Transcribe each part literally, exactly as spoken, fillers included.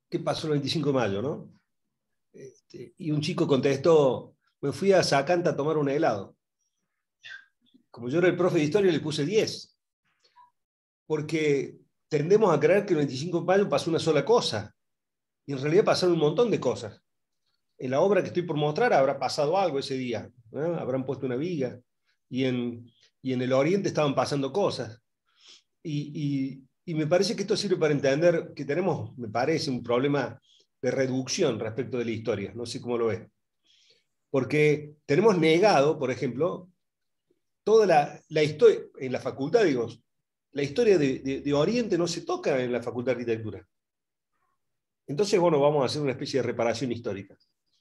¿qué pasó el veinticinco de mayo, no? Este, y un chico contestó, me fui a Sacanta a tomar un helado. Como yo era el profe de historia, le puse diez. Porque tendemos a creer que el veinticinco de mayo pasó una sola cosa. Y en realidad pasaron un montón de cosas. En la obra que estoy por mostrar habrá pasado algo ese día, ¿no? Habrán puesto una viga, y en, y en el Oriente estaban pasando cosas. Y, y, y me parece que esto sirve para entender que tenemos, me parece, un problema de reducción respecto de la historia. No sé cómo lo ves. Porque tenemos negado, por ejemplo, toda la, la historia, en la facultad, digo, la historia de, de, de Oriente no se toca en la facultad de arquitectura. Entonces, bueno, vamos a hacer una especie de reparación histórica.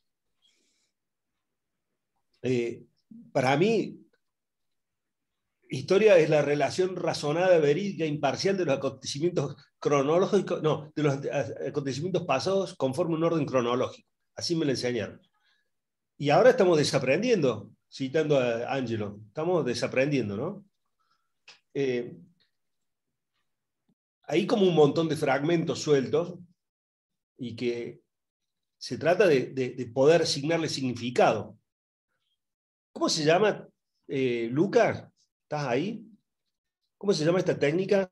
Eh, para mí, historia es la relación razonada, verídica, imparcial de los acontecimientos cronológicos, no, de los acontecimientos pasados conforme un orden cronológico. Así me lo enseñaron. Y ahora estamos desaprendiendo, citando a Angelo, estamos desaprendiendo, ¿no? Eh, hay como un montón de fragmentos sueltos y que se trata de, de, de poder asignarle significado. ¿Cómo se llama, eh, Lucas? ¿Estás ahí? ¿Cómo se llama esta técnica?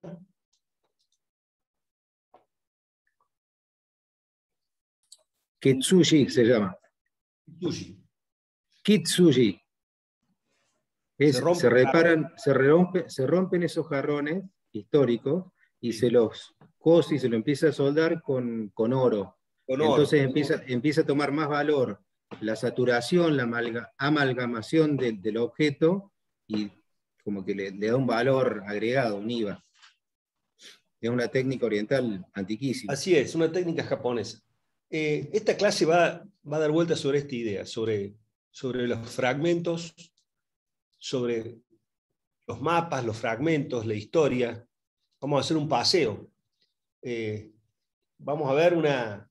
Kitsuji se llama. Kitsuji. Kitsuji. Es, Se se, rompe reparan, se, rompe, se rompen esos jarrones históricos y sí. se los cose y se lo empieza a soldar con, con oro. Con oro. Entonces empieza, empieza a tomar más valor la saturación, la amalga, amalgamación de, del objeto, y como que le, le da un valor agregado, un I V A. Es una técnica oriental antiquísima. Así es, una técnica japonesa. Eh, esta clase va, va a dar vuelta sobre esta idea, sobre, sobre los fragmentos, sobre los mapas, los fragmentos, la historia. Vamos a hacer un paseo. Eh, vamos a ver una,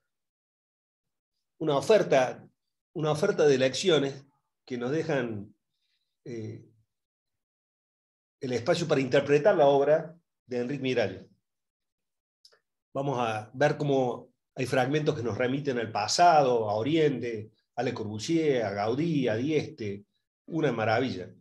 una, oferta, una oferta de lecciones que nos dejan eh, el espacio para interpretar la obra de Enrique Miralles. Vamos a ver cómo hay fragmentos que nos remiten al pasado, a Oriente, a Le Corbusier, a Gaudí, a Dieste. Una maravilla.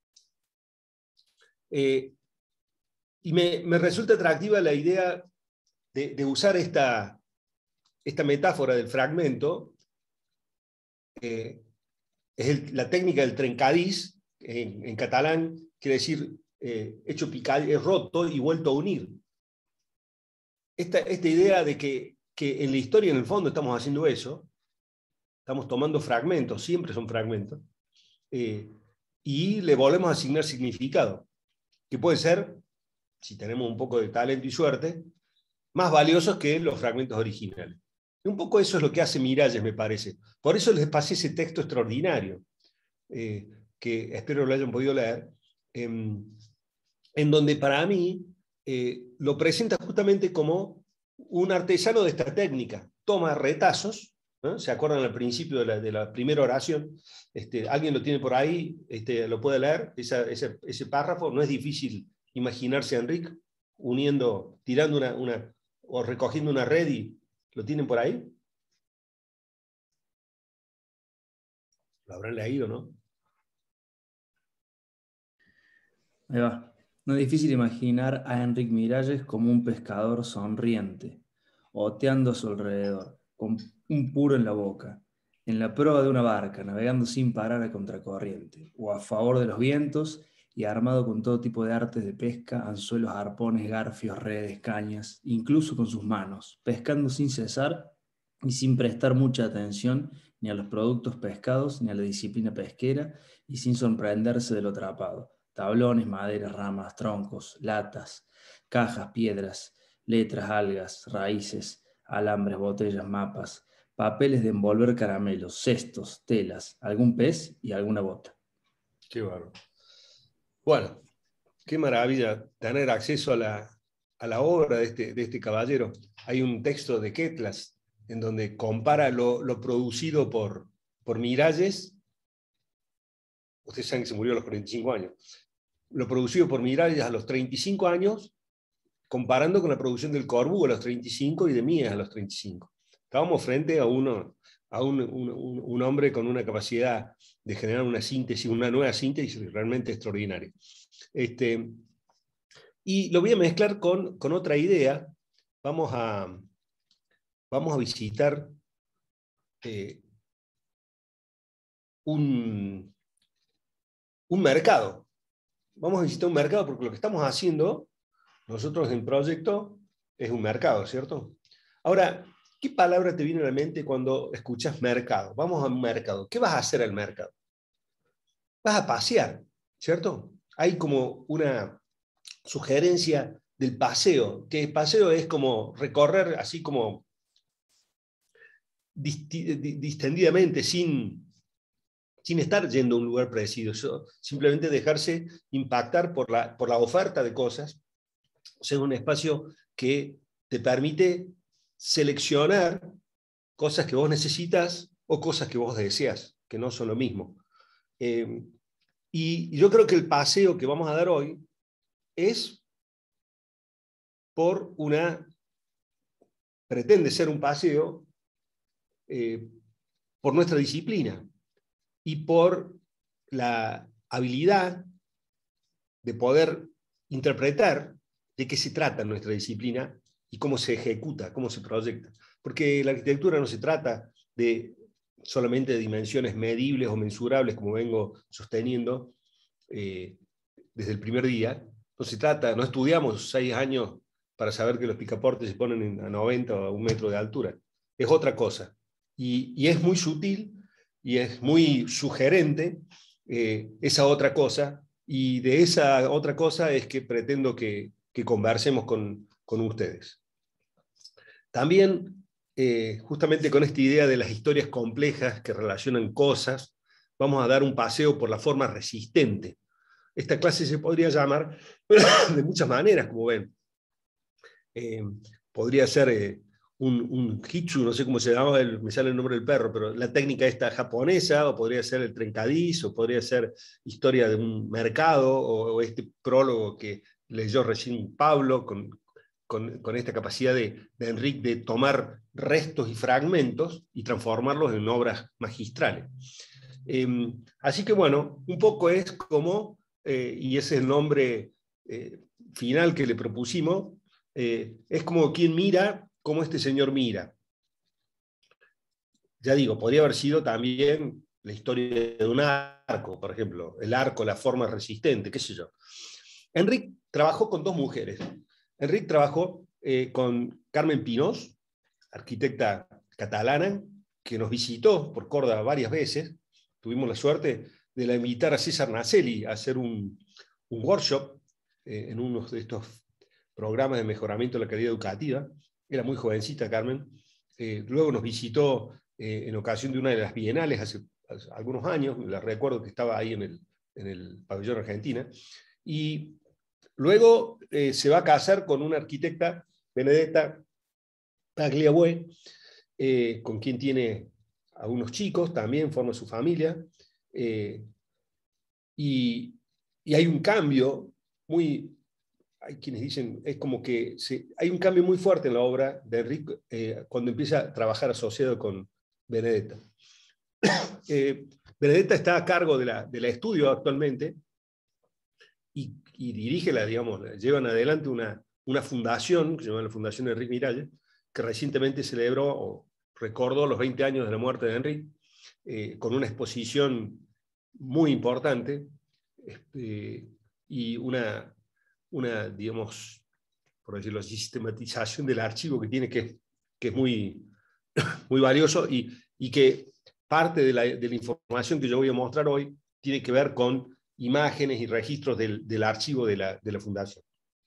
Eh, y me, me resulta atractiva la idea de, de usar esta, esta metáfora del fragmento. Eh, es el, la técnica del trencadís, en, en catalán quiere decir eh, hecho picar, roto y vuelto a unir. Esta, esta idea de que, que en la historia, en el fondo, estamos haciendo eso, estamos tomando fragmentos, siempre son fragmentos, eh, y le volvemos a asignar significado, que puede ser, si tenemos un poco de talento y suerte, más valiosos que los fragmentos originales. Y un poco eso es lo que hace Miralles, me parece. Por eso les pasé ese texto extraordinario, eh, que espero lo hayan podido leer, eh, en donde para mí eh, lo presenta justamente como un artesano de esta técnica. Toma retazos, ¿no? ¿Se acuerdan al principio de la, de la primera oración? Este, ¿alguien lo tiene por ahí? Este, ¿lo puede leer? Esa, ese, ese párrafo. No es difícil imaginarse a Enrique uniendo, tirando una, una, o recogiendo una red y ¿lo tienen por ahí? Lo habrán leído, ¿no? Ahí va. No es difícil imaginar a Enrique Miralles como un pescador sonriente, oteando a su alrededor, con un puro en la boca, en la proa de una barca, navegando sin parar a contracorriente, o a favor de los vientos, y armado con todo tipo de artes de pesca, anzuelos, arpones, garfios, redes, cañas, incluso con sus manos, pescando sin cesar y sin prestar mucha atención ni a los productos pescados ni a la disciplina pesquera, y sin sorprenderse de lo atrapado. Tablones, maderas, ramas, troncos, latas, cajas, piedras, letras, algas, raíces, alambres, botellas, mapas, papeles de envolver caramelos, cestos, telas, algún pez y alguna bota. Qué bárbaro. Bueno, qué maravilla tener acceso a la, a la obra de este, de este caballero. Hay un texto de Quetlas en donde compara lo, lo producido por, por Miralles. Ustedes saben que se murió a los cuarenta y cinco años. Lo producido por Miralles a los treinta y cinco años comparando con la producción del Corbu a los treinta y cinco y de Mies a los treinta y cinco. Estábamos frente a, uno, a un, un, un hombre con una capacidad de generar una síntesis, una nueva síntesis realmente extraordinaria. Este, y lo voy a mezclar con, con otra idea. Vamos a, vamos a visitar eh, un, un mercado. Vamos a visitar un mercado porque lo que estamos haciendo nosotros en Proyecto es un mercado, ¿cierto? Ahora, ¿qué palabra te viene a la mente cuando escuchas mercado? Vamos a un mercado. ¿Qué vas a hacer al mercado? Vas a pasear, ¿cierto? Hay como una sugerencia del paseo, que el paseo es como recorrer así como distendidamente, sin, sin estar yendo a un lugar preciso, simplemente dejarse impactar por la, por la oferta de cosas. O sea, un espacio que te permite seleccionar cosas que vos necesitas o cosas que vos deseas, que no son lo mismo. Eh, y yo creo que el paseo que vamos a dar hoy es por una, pretende ser un paseo eh, por nuestra disciplina y por la habilidad de poder interpretar de qué se trata nuestra disciplina y cómo se ejecuta, cómo se proyecta. Porque la arquitectura no se trata de solamente de dimensiones medibles o mensurables, como vengo sosteniendo eh, desde el primer día. No se trata, no estudiamos seis años para saber que los picaportes se ponen a noventa o a un metro de altura. Es otra cosa. Y, y es muy sutil y es muy sugerente eh, esa otra cosa. Y de esa otra cosa es que pretendo que, que conversemos con, con ustedes. También, eh, justamente con esta idea de las historias complejas que relacionan cosas, vamos a dar un paseo por la forma resistente. Esta clase se podría llamar de muchas maneras, como ven. Eh, podría ser eh, un, un hitsu, no sé cómo se llama, el, me sale el nombre del perro, pero la técnica esta japonesa, o podría ser el trencadís, o podría ser historia de un mercado, o, o este prólogo que leyó recién Pablo, con, con, con esta capacidad de, de Enric de tomar restos y fragmentos y transformarlos en obras magistrales. Eh, así que bueno, un poco es como, eh, y ese es el nombre eh, final que le propusimos, eh, es como quien mira, como este señor mira. Ya digo, podría haber sido también la historia de un arco, por ejemplo, el arco, la forma resistente, qué sé yo. Enric trabajó con dos mujeres. Enric trabajó eh, con Carmen Pinós, arquitecta catalana, que nos visitó por Córdoba varias veces. Tuvimos la suerte de la invitar a César Naselli a hacer un, un workshop eh, en uno de estos programas de mejoramiento de la calidad educativa. Era muy jovencita Carmen. Eh, luego nos visitó eh, en ocasión de una de las bienales hace, hace algunos años, la recuerdo que estaba ahí en el, en el pabellón Argentina, y luego eh, se va a casar con una arquitecta, Benedetta Tagliabue, eh, con quien tiene a unos chicos, también forma su familia, eh, y, y hay un cambio muy, hay quienes dicen, es como que se, hay un cambio muy fuerte en la obra de Enric eh, cuando empieza a trabajar asociado con Benedetta. Eh, Benedetta está a cargo de la, de la estudio actualmente y, y dirige, la, digamos, llevan adelante una, una fundación, que se llama la Fundación Enric Miralles, que recientemente celebró o recordó los veinte años de la muerte de Enric, eh, con una exposición muy importante este, y una, una, digamos, por decirlo así, sistematización del archivo que tiene, que, que es muy, muy valioso y, y que parte de la, de la información que yo voy a mostrar hoy tiene que ver con imágenes y registros del, del archivo de la, de la Fundación.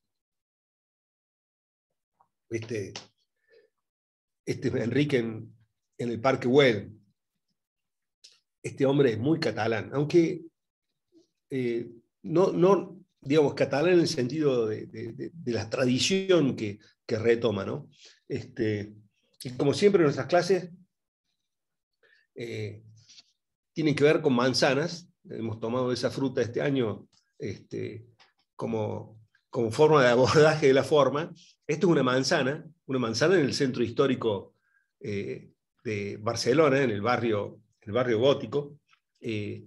Este, este Enrique en, en el Parque Güell. Este hombre es muy catalán, aunque eh, no, no, digamos, catalán en el sentido de, de, de, de la tradición que, que retoma, ¿no? Este, y como siempre, nuestras clases eh, tienen que ver con manzanas. Hemos tomado esa fruta este año este, como como forma de abordaje de la forma, esto es una manzana, una manzana en el centro histórico eh, de Barcelona, en el barrio, el barrio gótico, eh,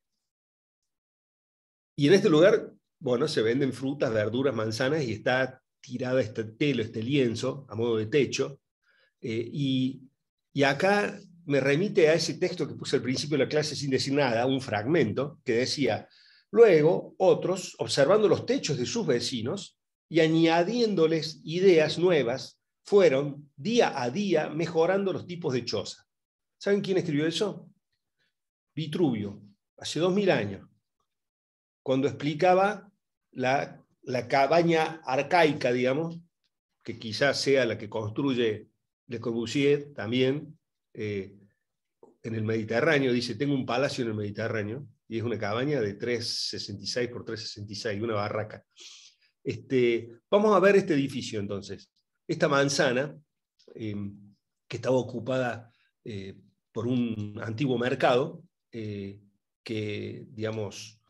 y en este lugar, bueno, se venden frutas, verduras, manzanas, y está tirada este telo, este lienzo, a modo de techo, eh, y, y acá me remite a ese texto que puse al principio de la clase sin decir nada, un fragmento, que decía: luego otros, observando los techos de sus vecinos y añadiéndoles ideas nuevas, fueron día a día mejorando los tipos de choza. ¿Saben quién escribió eso? Vitruvio, hace dos mil años, cuando explicaba la, la cabaña arcaica, digamos, que quizás sea la que construye Le Corbusier también, eh, en el Mediterráneo. Dice: tengo un palacio en el Mediterráneo, y es una cabaña de trescientos sesenta y seis por trescientos sesenta y seis, una barraca. Este, vamos a ver este edificio entonces. Esta manzana, eh, que estaba ocupada eh, por un antiguo mercado, eh, que, digamos,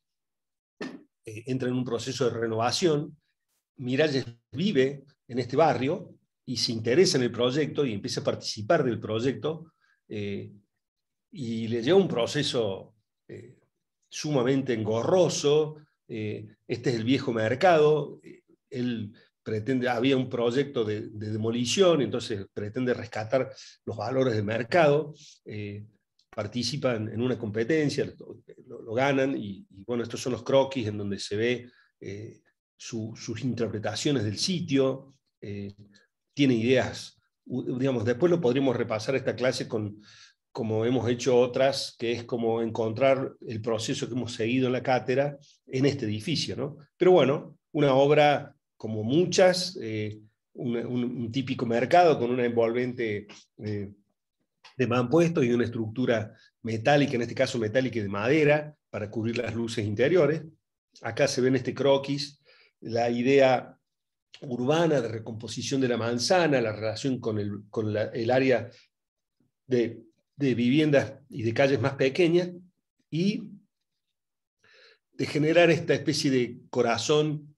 eh, entra en un proceso de renovación. Miralles vive en este barrio y se interesa en el proyecto y empieza a participar del proyecto, eh, y le lleva un proceso eh, sumamente engorroso. Eh, este es el viejo mercado. Él pretende, había un proyecto de, de demolición, entonces pretende rescatar los valores del mercado. Eh, participan en una competencia, lo, lo, lo ganan, y, y bueno, estos son los croquis en donde se ve eh, su, sus interpretaciones del sitio. Eh, tiene ideas, digamos, después lo podríamos repasar esta clase con, como hemos hecho otras, que es como encontrar el proceso que hemos seguido en la cátedra en este edificio, ¿no? Pero bueno, una obra como muchas, eh, un, un, un típico mercado con una envolvente eh, de mampuestos y una estructura metálica, en este caso metálica y de madera, para cubrir las luces interiores. Acá se ve en este croquis la idea urbana de recomposición de la manzana, la relación con el, con la, el área de, de viviendas y de calles más pequeñas, y de generar esta especie de corazón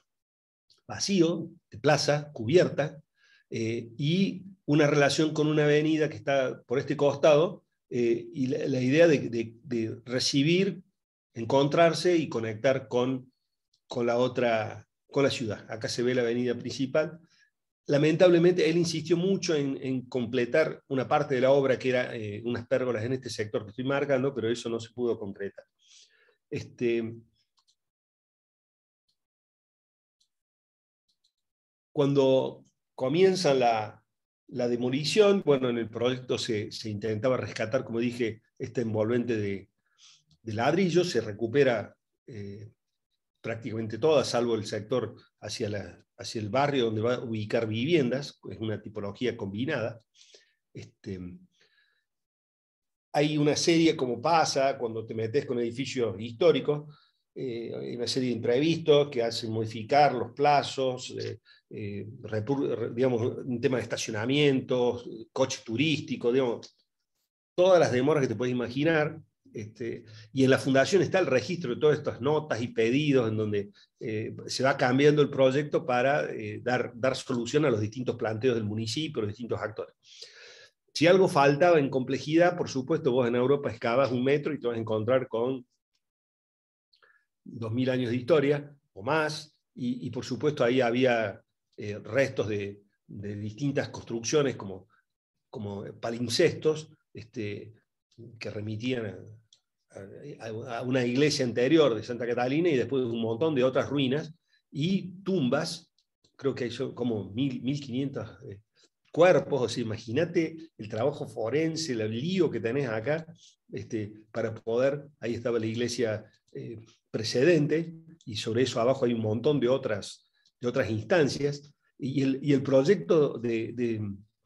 vacío, de plaza cubierta, eh, y una relación con una avenida que está por este costado, eh, y la, la idea de, de, de recibir, encontrarse y conectar con, con la otra, con la ciudad. Acá se ve la avenida principal. Lamentablemente, él insistió mucho en, en completar una parte de la obra, que era eh, unas pérgolas en este sector que estoy marcando, pero eso no se pudo concretar. Este, cuando comienza la, la demolición, bueno, en el proyecto se, se intentaba rescatar, como dije, este envolvente de, de ladrillo, se recupera eh, prácticamente toda, salvo el sector hacia, la, hacia el barrio donde va a ubicar viviendas, es una tipología combinada. Este, hay una serie, como pasa cuando te metes con edificios históricos, eh, hay una serie de imprevistos que hacen modificar los plazos, eh, eh, digamos, un tema de estacionamientos, coches turísticos, digamos, todas las demoras que te puedes imaginar. Este, y en la fundación está el registro de todas estas notas y pedidos, en donde eh, se va cambiando el proyecto para eh, dar, dar solución a los distintos planteos del municipio, los distintos actores. Si algo faltaba en complejidad, por supuesto, vos en Europa excavas un metro y te vas a encontrar con dos mil años de historia o más, y, y por supuesto ahí había eh, restos de, de distintas construcciones como, como palimpsestos, este, que remitían a, a, a una iglesia anterior de Santa Catalina, y después un montón de otras ruinas y tumbas. Creo que hay como mil, mil quinientos eh, cuerpos. O sea, imagínate el trabajo forense, el lío que tenés acá, este, para poder, ahí estaba la iglesia eh, precedente, y sobre eso abajo hay un montón de otras, de otras instancias, y el, y el proyecto de, de,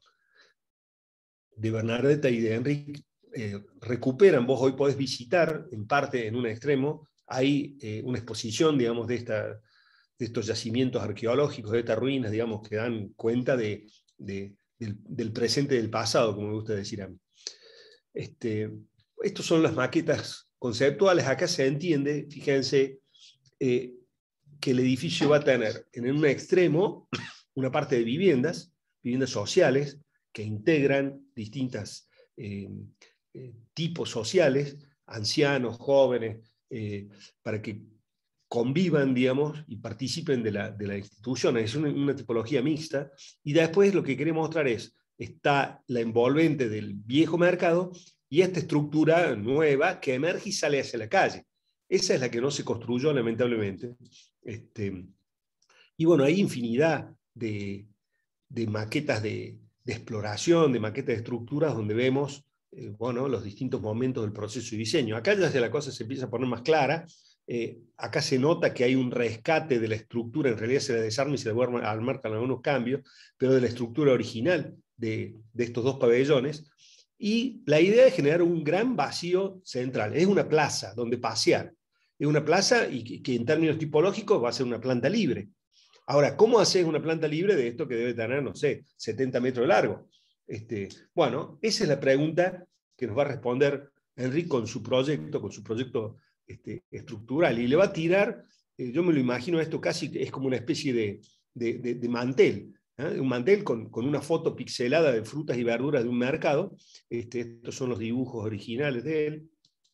de Bernardetta y de Enrique eh, recuperan. Vos hoy podés visitar, en parte, en un extremo, hay eh, una exposición, digamos, de, esta, de estos yacimientos arqueológicos, de estas ruinas, digamos, que dan cuenta de, de, del, del presente y del pasado, como me gusta decir a mí. Este, estos son las maquetas conceptuales. Acá se entiende, fíjense, eh, que el edificio va a tener en un extremo una parte de viviendas, viviendas sociales, que integran distintos eh, eh, tipos sociales, ancianos, jóvenes, eh, para que convivan, digamos, y participen de la, de la institución. Es una, una tipología mixta. Y después lo que queremos mostrar es, está la envolvente del viejo mercado y esta estructura nueva que emerge y sale hacia la calle. Esa es la que no se construyó, lamentablemente. Este, y bueno, hay infinidad de, de maquetas de, de exploración, de maquetas de estructuras, donde vemos eh, bueno, los distintos momentos del proceso de diseño. Acá ya la cosa se empieza a poner más clara. Eh, acá se nota que hay un rescate de la estructura, en realidad se la desarma y se le marcan algunos cambios, pero de la estructura original de, de estos dos pabellones. Y la idea es generar un gran vacío central. Es una plaza donde pasear. Es una plaza y que, que en términos tipológicos va a ser una planta libre. Ahora, ¿cómo haces una planta libre de esto que debe tener, no sé, setenta metros de largo? Este, bueno, esa es la pregunta que nos va a responder Enric con su proyecto, con su proyecto este, estructural. Y le va a tirar, eh, yo me lo imagino esto casi, es como una especie de, de, de, de mantel, ¿eh? Un mantel con, con una foto pixelada de frutas y verduras de un mercado. Este, estos son los dibujos originales de él.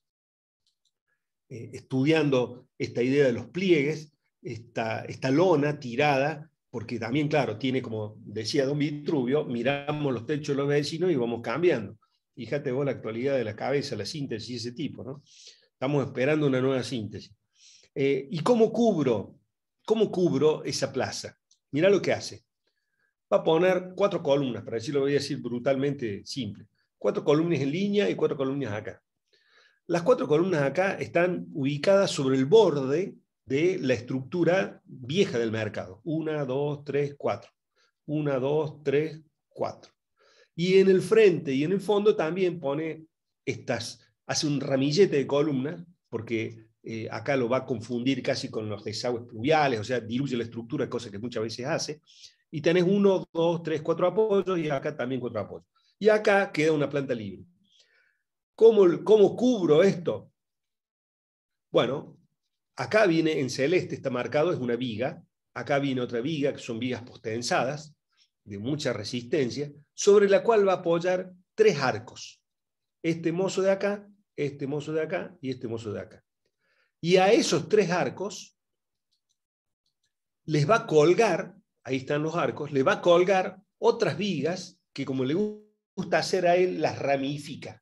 Eh, estudiando esta idea de los pliegues, esta, esta lona tirada, porque también, claro, tiene, como decía don Vitruvio, miramos los techos de los vecinos y vamos cambiando. Fíjate vos la actualidad de la cabeza, la síntesis de ese tipo, ¿no? Estamos esperando una nueva síntesis. Eh, ¿Y cómo cubro, cómo cubro esa plaza? Mirá lo que hace. Va a poner cuatro columnas, para decirlo, voy a decir brutalmente simple. Cuatro columnas en línea y cuatro columnas acá. Las cuatro columnas acá están ubicadas sobre el borde de la estructura vieja del mercado. Una, dos, tres, cuatro. Una, dos, tres, cuatro. Y en el frente y en el fondo también pone estas, hace un ramillete de columnas, porque eh, acá lo va a confundir casi con los desagües pluviales, o sea, diluye la estructura, cosa que muchas veces hace. Y tenés uno, dos, tres, cuatro apoyos, y acá también cuatro apoyos. Y acá queda una planta libre. ¿Cómo, cómo cubro esto? Bueno, acá viene en celeste, está marcado, es una viga. Acá viene otra viga, que son vigas postensadas, de mucha resistencia, sobre la cual va a apoyar tres arcos. Este mozo de acá, este mozo de acá y este mozo de acá. Y a esos tres arcos les va a colgar, ahí están los arcos, les va a colgar otras vigas que, como le gusta hacer a él, las ramifica.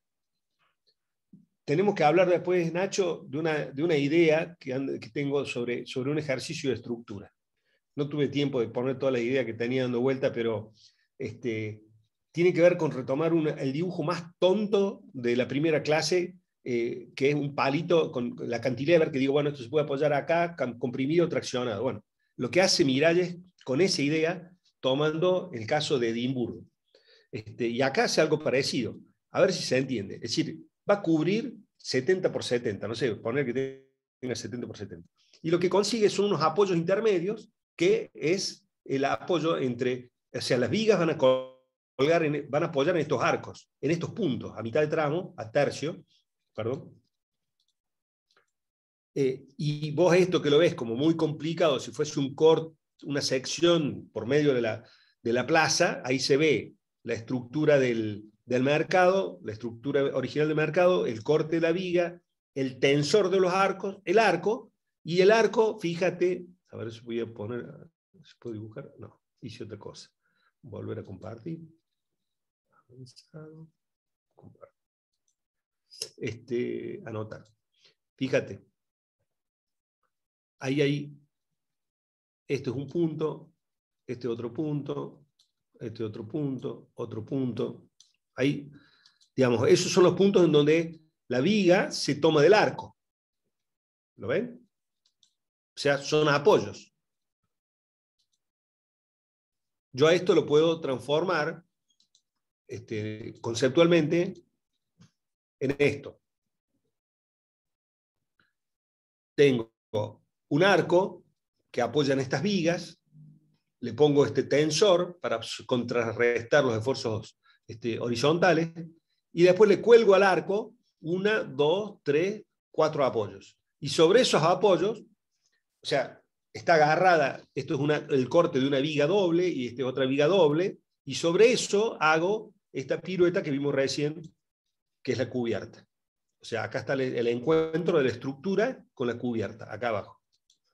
Tenemos que hablar después, Nacho, de una, de una idea que, ando, que tengo sobre, sobre un ejercicio de estructura. No tuve tiempo de poner toda la idea que tenía dando vuelta, pero este, tiene que ver con retomar una, el dibujo más tonto de la primera clase, eh, que es un palito con la cantilever, que digo, bueno, esto se puede apoyar acá, comprimido, traccionado. Bueno, lo que hace Miralles con esa idea, tomando el caso de Edimburgo. Este, y acá hace algo parecido. A ver si se entiende. Es decir, va a cubrir setenta por setenta, no sé, poner que tenga setenta por setenta. Y lo que consigue son unos apoyos intermedios, que es el apoyo entre, o sea, las vigas van a colgar, en, van a apoyar en estos arcos, en estos puntos, a mitad de tramo, a tercio, perdón. Eh, y vos esto que lo ves como muy complicado, si fuese un corte, una sección por medio de la, de la plaza, ahí se ve la estructura del, del mercado, la estructura original del mercado, el corte de la viga, el tensor de los arcos, el arco, y el arco, fíjate, a ver si voy a poner, ¿se puede dibujar? No, hice otra cosa. Volver a compartir. Avanzado. Compartir. Este, anotar. Fíjate. Ahí hay, este es un punto, este otro punto, este otro punto, otro punto. Ahí, digamos, esos son los puntos en donde la viga se toma del arco. ¿Lo ven? O sea, son apoyos. Yo a esto lo puedo transformar este, conceptualmente en esto. Tengo un arco que apoya en estas vigas, le pongo este tensor para contrarrestar los esfuerzos este, horizontales, y después le cuelgo al arco una, dos, tres, cuatro apoyos. Y sobre esos apoyos, o sea, está agarrada, esto es una, el corte de una viga doble y esta es otra viga doble, y sobre eso hago esta pirueta que vimos recién, que es la cubierta. O sea, acá está el, el encuentro de la estructura con la cubierta, acá abajo.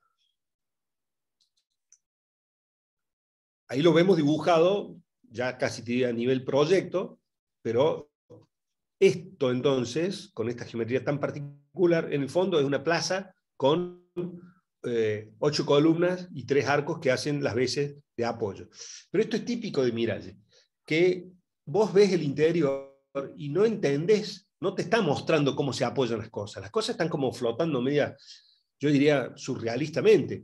Ahí lo vemos dibujado, ya casi te diría a nivel proyecto, pero esto entonces, con esta geometría tan particular, en el fondo es una plaza con eh, ocho columnas y tres arcos que hacen las veces de apoyo. Pero esto es típico de Miralles, que vos ves el interior y no entendés, no te está mostrando cómo se apoyan las cosas. Las cosas están como flotando media, yo diría, surrealistamente.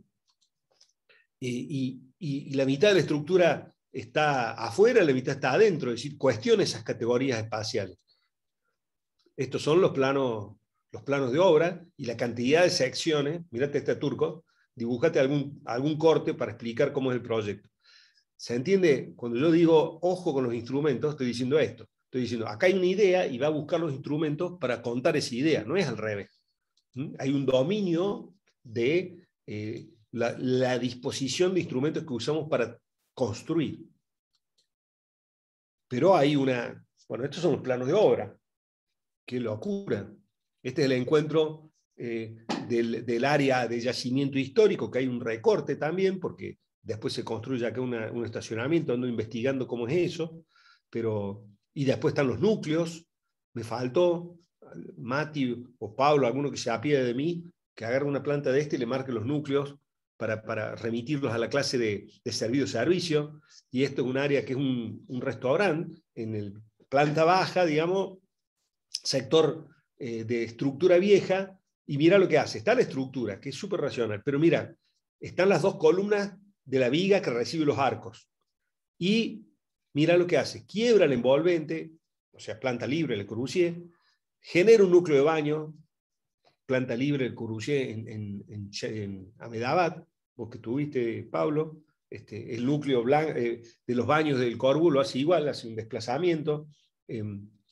Y, y, y la mitad de la estructura está afuera, la mitad está adentro, es decir, cuestiona esas categorías espaciales. Estos son los planos, los planos de obra y la cantidad de secciones. Mirate este turco, dibújate algún, algún corte para explicar cómo es el proyecto. ¿Se entiende? Cuando yo digo ojo con los instrumentos, estoy diciendo esto. Estoy diciendo, acá hay una idea y va a buscar los instrumentos para contar esa idea, no es al revés. ¿Mm? Hay un dominio de eh, la, la disposición de instrumentos que usamos para construir. Pero hay una... Bueno, estos son los planos de obra. ¡Qué locura! Este es el encuentro eh, del, del área de yacimiento histórico, que hay un recorte también, porque después se construye acá una, un estacionamiento, ando investigando cómo es eso, pero, y después están los núcleos. Me faltó Mati o Pablo, alguno que se apiade de mí, que agarre una planta de este y le marque los núcleos para, para remitirlos a la clase de, de servicio-servicio. Y esto es un área que es un, un restaurante, en el planta baja, digamos, sector eh, de estructura vieja, y mira lo que hace. Está la estructura, que es súper racional, pero mira, están las dos columnas de la viga que recibe los arcos. Y mira lo que hace. Quiebra el envolvente, o sea, planta libre, Le Corbusier, genera un núcleo de baño, planta libre, Le Corbusier en, en, en, en Ahmedabad, vos que tuviste, Pablo, este, el núcleo blanco, eh, de los baños del Corbu lo hace igual, hace un desplazamiento. Eh,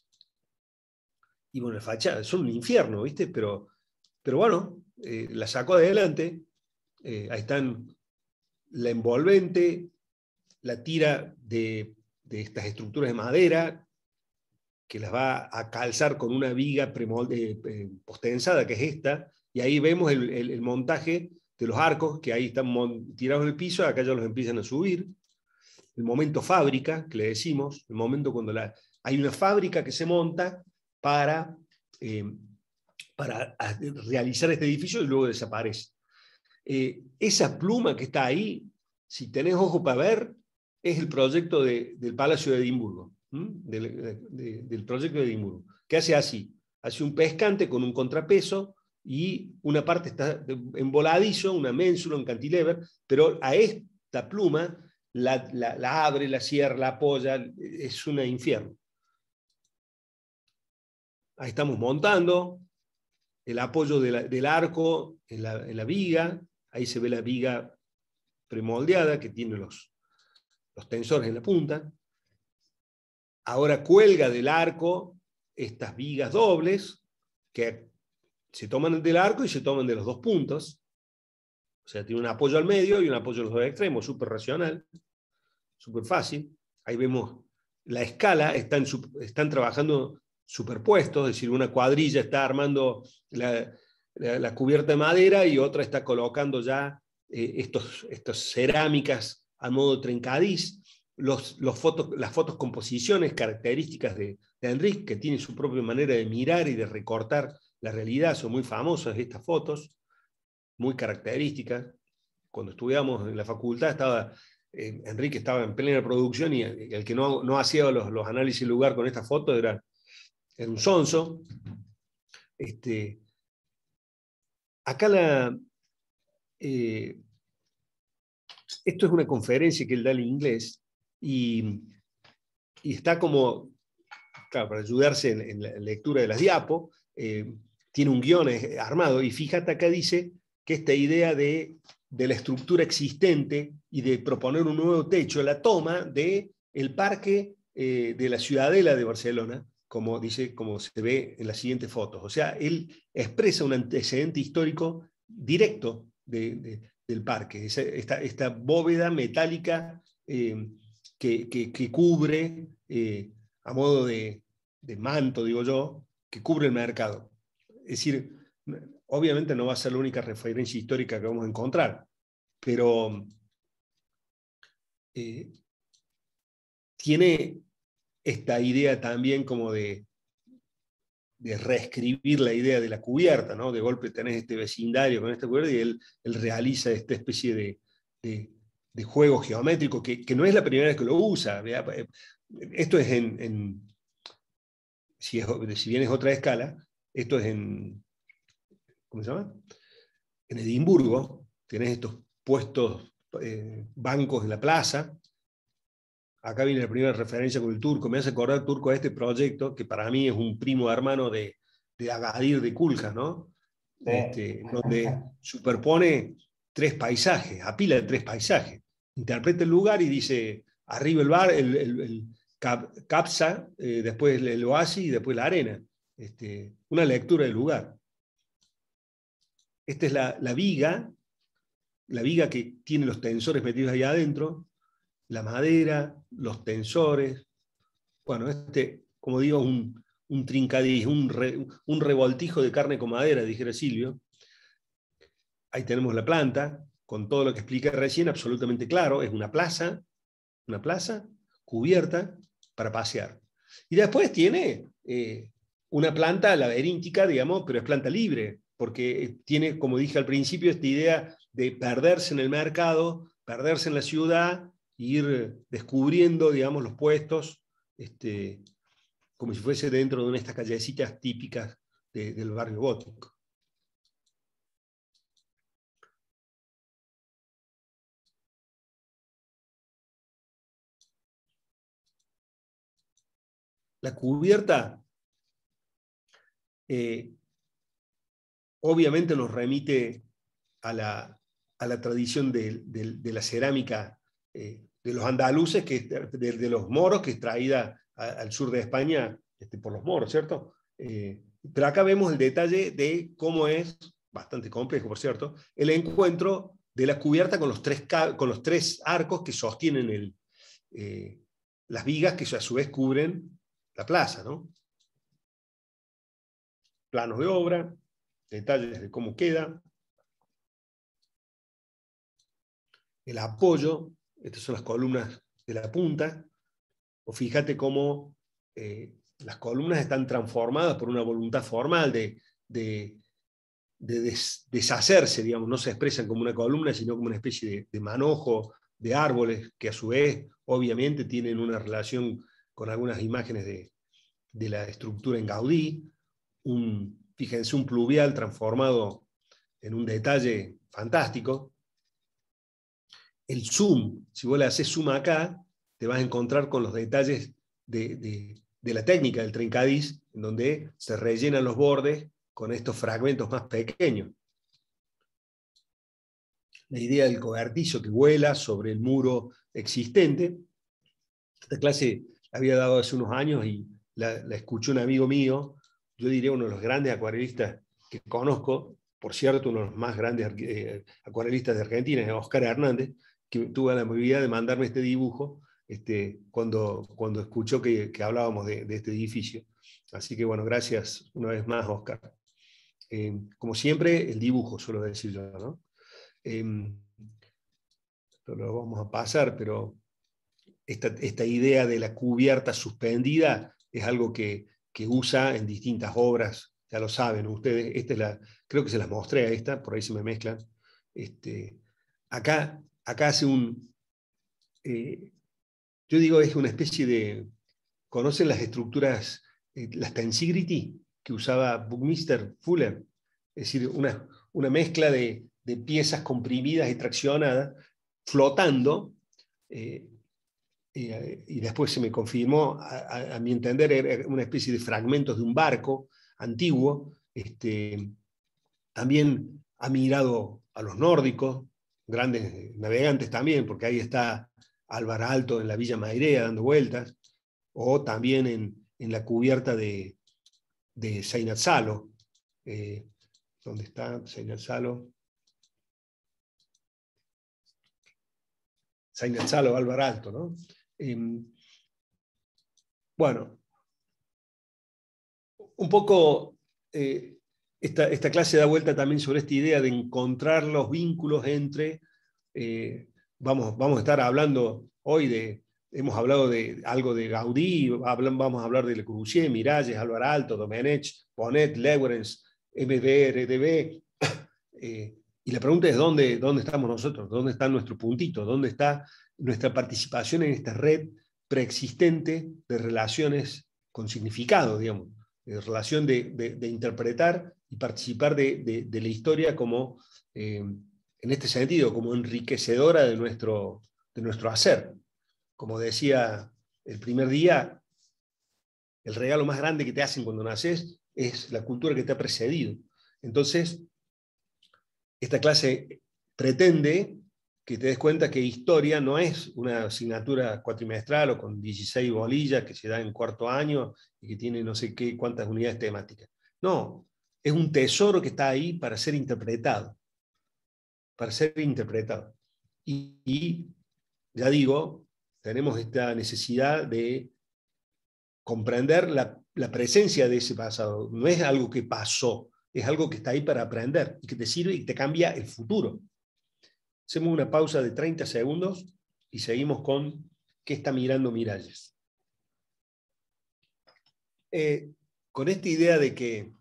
y bueno, la fachada, son un infierno, ¿viste? Pero, pero bueno, eh, la sacó adelante. Eh, ahí están la envolvente, la tira de, de estas estructuras de madera, que las va a calzar con una viga premolde, eh, postensada, que es esta, y ahí vemos el, el, el montaje de los arcos, que ahí están tirados en el piso, acá ya los empiezan a subir. El momento fábrica, que le decimos, el momento cuando la, hay una fábrica que se monta para, eh, para realizar este edificio y luego desaparece. Eh, esa pluma que está ahí, si tenés ojo para ver, es el proyecto de, del Palacio de Edimburgo, del, de, de, del proyecto de Edimburgo, que hace así, hace un pescante con un contrapeso y una parte está en voladizo, una ménsula, un cantilever, pero a esta pluma la, la, la abre, la cierra, la apoya, es un infierno. Ahí estamos montando el apoyo de la, del arco en la, en la viga. Ahí se ve la viga premoldeada que tiene los, los tensores en la punta. Ahora cuelga del arco estas vigas dobles que se toman del arco y se toman de los dos puntos. O sea, tiene un apoyo al medio y un apoyo a los dos extremos, súper racional, súper fácil. Ahí vemos la escala, están, están trabajando superpuestos, es decir, una cuadrilla está armando la, la, la cubierta de madera y otra está colocando ya eh, estos, estas cerámicas a modo trencadís, los, los fotos, las fotos composiciones características de, de Enric, que tiene su propia manera de mirar y de recortar la realidad, son muy famosas estas fotos, muy características. Cuando estudiamos en la facultad, estaba, eh, Enrique estaba en plena producción y el, el que no, no hacía los, los análisis de lugar con esta foto era era un sonso. Este, acá la, eh, esto es una conferencia que él da en inglés y, y está como, claro, para ayudarse en, en la lectura de las diapos, eh, tiene un guión armado y fíjate acá dice que esta idea de, de la estructura existente y de proponer un nuevo techo la toma del parque eh, de la Ciudadela de Barcelona, como dice, como se ve en las siguientes fotos. O sea, él expresa un antecedente histórico directo de, de, del parque, esa, esta, esta bóveda metálica eh, que, que, que cubre, eh, a modo de, de manto, digo yo, que cubre el mercado. Es decir, obviamente no va a ser la única referencia histórica que vamos a encontrar, pero eh, tiene esta idea también como de, de reescribir la idea de la cubierta, ¿no? De golpe tenés este vecindario con esta cubierta y él, él realiza esta especie de, de, de juego geométrico que, que no es la primera vez que lo usa. ¿Verdad? Esto es en, en si, es, si bien es otra escala, esto es en, ¿cómo se llama? En Edimburgo, tenés estos puestos, eh, bancos en la plaza. Acá viene la primera referencia con el turco. Me hace acordar turco a este proyecto, que para mí es un primo hermano de, de Agadir de Kulja, ¿no? Sí. Este, donde superpone tres paisajes, apila de tres paisajes. Interpreta el lugar y dice, arriba el bar, el, el, el Capsa, eh, después el oasis y después la arena. Este, una lectura del lugar. Esta es la, la viga, la viga que tiene los tensores metidos ahí adentro, la madera, los tensores. Bueno, este, como digo, un, un trincadillo, un, re, un revoltijo de carne con madera, dijera Silvio. Ahí tenemos la planta, con todo lo que expliqué recién, absolutamente claro. Es una plaza, una plaza cubierta para pasear. Y después tiene eh, una planta laberíntica, digamos, pero es planta libre, porque tiene, como dije al principio, esta idea de perderse en el mercado, perderse en la ciudad, e ir descubriendo, digamos, los puestos, este, como si fuese dentro de una de estas callecitas típicas de, del barrio gótico. La cubierta eh, obviamente nos remite a la, a la tradición de, de, de la cerámica eh, de los andaluces, que, de, de los moros, que es traída a, al sur de España este, por los moros, ¿cierto? Eh, pero acá vemos el detalle de cómo es, bastante complejo por cierto, el encuentro de la cubierta con los tres, con los tres arcos que sostienen el, eh, las vigas que a su vez cubren la plaza, ¿no? Planos de obra, detalles de cómo queda, el apoyo, estas son las columnas de la punta, o fíjate cómo eh, las columnas están transformadas por una voluntad formal de, de, de des, deshacerse, digamos, no se expresan como una columna, sino como una especie de, de manojo de árboles, que a su vez, obviamente, tienen una relación con algunas imágenes de, de la estructura en Gaudí, un, fíjense, un pluvial transformado en un detalle fantástico. El zoom, si vos le haces zoom acá, te vas a encontrar con los detalles de, de, de la técnica del trencadís, en donde se rellenan los bordes con estos fragmentos más pequeños. La idea del cobertizo que vuela sobre el muro existente. Esta clase la había dado hace unos años y la, la escuchó un amigo mío, yo diría uno de los grandes acuarelistas que conozco, por cierto, uno de los más grandes eh, acuarelistas de Argentina, es Oscar Hernández, que tuvo la amabilidad de mandarme este dibujo este, cuando, cuando escuchó que, que hablábamos de, de este edificio. Así que bueno, gracias una vez más, Oscar. Eh, como siempre, el dibujo, suelo decir yo, ¿no? Eh, esto lo vamos a pasar, pero esta, esta idea de la cubierta suspendida es algo que, que usa en distintas obras, ya lo saben ustedes. Esta es la, creo que se las mostré a esta, por ahí se me mezclan. Este, acá, acá hace un, eh, yo digo, es una especie de, ¿conocen las estructuras, eh, las tensegrity que usaba Buckminster Fuller? Es decir, una, una mezcla de, de piezas comprimidas y traccionadas, flotando, eh, eh, y después se me confirmó, a, a, a mi entender, era una especie de fragmentos de un barco antiguo. Este, también ha mirado a los nórdicos, grandes navegantes también, porque ahí está Álvar Alto en la Villa Mairea dando vueltas, o también en, en la cubierta de, de Seinäjoki, eh, ¿dónde está Seinäjoki? Saint-Gonzalo, Álvar Alto, ¿no? Eh, bueno, un poco eh, esta, esta clase da vuelta también sobre esta idea de encontrar los vínculos entre, eh, vamos, vamos a estar hablando hoy de, hemos hablado de algo de Gaudí, vamos a hablar de Le Corbusier, Miralles, Álvar Alto, Domenech, Bonnet, Lawrence, M B R D B, eh, y la pregunta es ¿dónde, dónde estamos nosotros? ¿Dónde está nuestro puntito? ¿Dónde está nuestra participación en esta red preexistente de relaciones con significado, digamos? De relación de, de, de interpretar y participar de, de, de la historia como, eh, en este sentido, como enriquecedora de nuestro, de nuestro hacer. Como decía el primer día, el regalo más grande que te hacen cuando naces es la cultura que te ha precedido. Entonces, esta clase pretende que te des cuenta que historia no es una asignatura cuatrimestral o con dieciséis bolillas que se da en cuarto año y que tiene no sé qué cuántas unidades temáticas. No, es un tesoro que está ahí para ser interpretado. Para ser interpretado. Y, y ya digo, tenemos esta necesidad de comprender la, la presencia de ese pasado. No es algo que pasó, es algo que está ahí para aprender y que te sirve y te cambia el futuro. Hacemos una pausa de treinta segundos y seguimos con ¿qué está mirando Miralles? Eh, con esta idea de que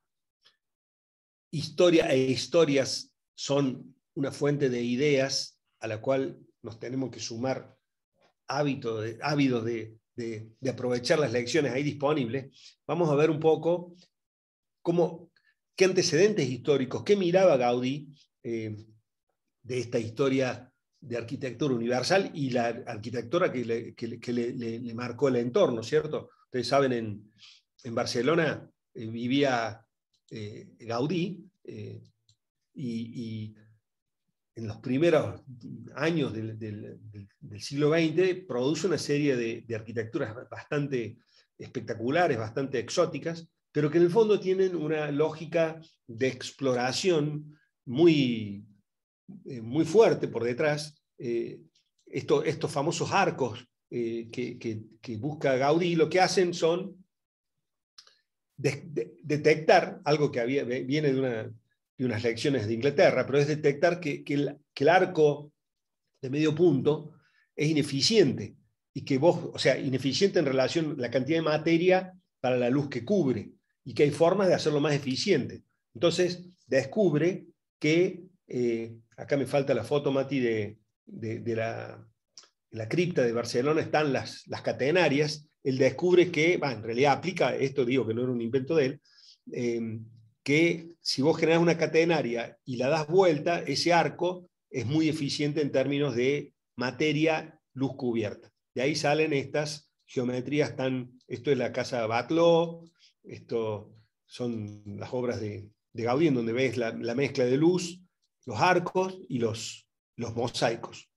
historia e historias son una fuente de ideas a la cual nos tenemos que sumar hábito de, ávidos de, de, de aprovechar las lecciones ahí disponibles, vamos a ver un poco cómo, qué antecedentes históricos, qué miraba Gaudí eh, de esta historia de arquitectura universal y la arquitectura que le, que, que le, le, le marcó el entorno, ¿cierto? Ustedes saben, en, en Barcelona eh, vivía eh, Gaudí eh, y, y en los primeros años del, del, del siglo veinte produce una serie de, de arquitecturas bastante espectaculares, bastante exóticas, pero que en el fondo tienen una lógica de exploración muy, eh, muy fuerte por detrás. Eh, esto, estos famosos arcos eh, que, que, que busca Gaudí lo que hacen son de, de, detectar algo que había, viene de, una, de unas lecciones de Inglaterra, pero es detectar que, que, el, que el arco de medio punto es ineficiente y que vos, o sea, ineficiente en relación a la cantidad de materia para la luz que cubre y que hay formas de hacerlo más eficiente. Entonces, descubre que, eh, acá me falta la foto, Mati, de, de, de la, de la cripta de Barcelona, están las, las catenarias. Él descubre que, bah, en realidad aplica, esto digo que no era un invento de él, eh, que si vos generás una catenaria y la das vuelta, ese arco es muy eficiente en términos de materia, luz cubierta. De ahí salen estas geometrías tan, esto es la casa Batlló, esto son las obras de, de Gaudí, en donde ves la, la mezcla de luz, los arcos y los, los mosaicos.